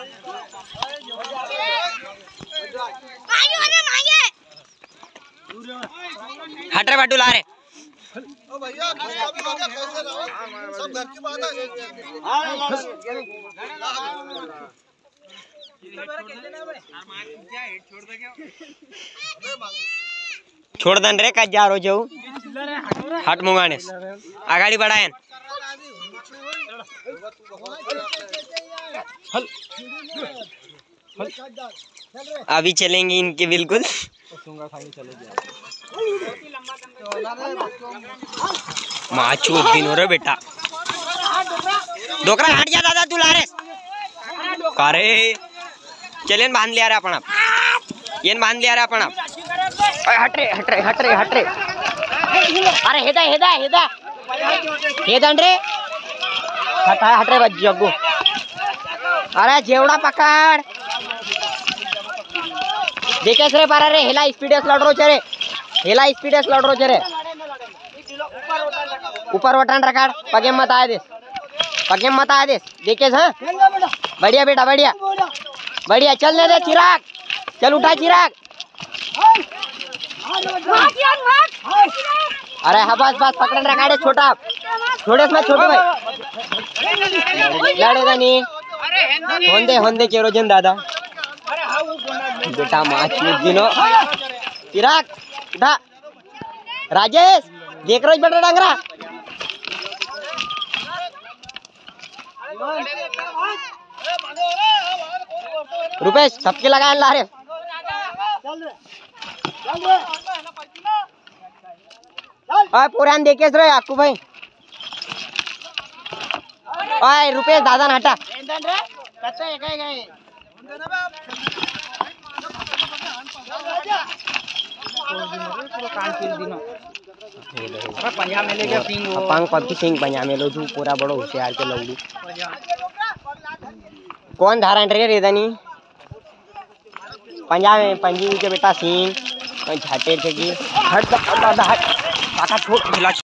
हट रे बटू ला रे। भैया सब घर की बात छोड़ दन रे का जा रो जाऊ हट मुंगाने आगाड़ी बढ़ाएं। अभी चलेंगे इनके बिल्कुल माचू दिन हो रहा बेटा डोकरा हट जा दादा तू लारे अरे चलें बांध लिया रे अपन आप ये बांध लिया रे अपन आप हट रे हट रे हट रे हट रे अरे हेदा हेदा हेदा हेदन रे हट रे बच्ची जग्गू अरे जेवड़ा पकड़ देखे रे पारा रे हेला स्पीडेस लड़ रो छे रे हेला स्पीडेस लड़ रो छे रे ऊपर वटान रखाड़ पगे मत आए दे देखे हां बढ़िया बेटा बढ़िया बढ़िया चलने दे चिराग चल उठा चिराग अरे हाँ बस बस पकड़न रखाड़े छोटा छोड़े मत छोटे भाई लड़ेगा नहीं होंदे चेरोजन दादा बेटा माच दिनो चिराग उठा राजेश देख रोज बेटा डांगरा रुपेश सबके लगा ला रे पुरान देखे रे आकू भाई ओए रुपेश दादा हटा पंग पक्षी सिंह पंजा मेलो छू पूरा बड़ो होशियार के लौड़ू कौन धारण रे रेदानी पंजा में पंजी के बेटा सिंह झाटे थे कि हट दादा हट काका ठोक